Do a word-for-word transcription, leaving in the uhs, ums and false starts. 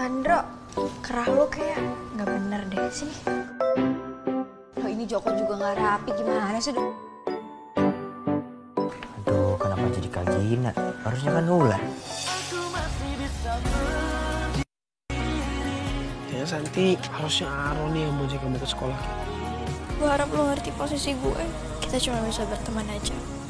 Andro, kerah lu kayak nggak bener deh. Sini. Oh, ini Joko juga nggak rapi, gimana sih? Aduh, kenapa jadi Kak Gina? Harusnya kan Ulan. Ya Santi, harusnya Aaron nih yang mau jaga kamu ke sekolah. Gue harap lo ngerti posisi gue. Kita cuma bisa berteman aja.